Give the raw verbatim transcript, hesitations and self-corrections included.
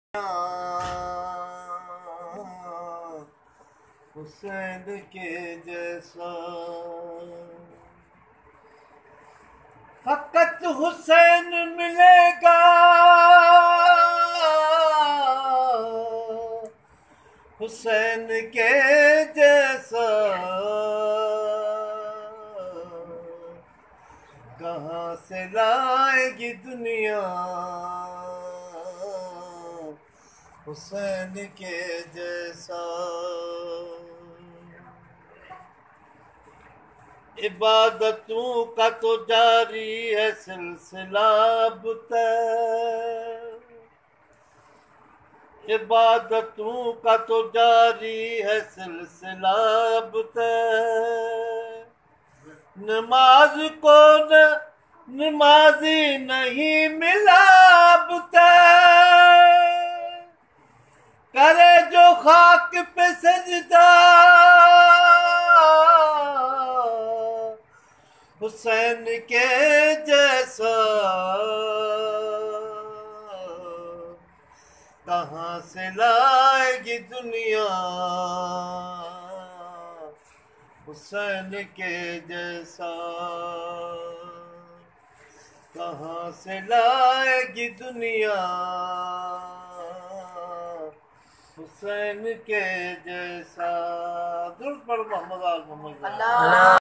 हुसैन के जैसा फकत हुसैन मिलेगा, हुसैन के जैसा कहाँ से लाएगी दुनिया हुसैन के जैसा। इबादतों का तो जारी है सिलसिला अब तक, इबादतों का तो जारी है सिलसिला अब तक। नमाज को न नमाजी नहीं मिला अब तक, करे जो खाक पे सजदा हुसैन के जैसा कहाँ से लाएगी दुनिया हुसैन के जैसा, कहाँ से लाएगी दुनिया हुसैन के जैसा। दुरूद पढ़ो मोहम्मद आल मोहम्मद।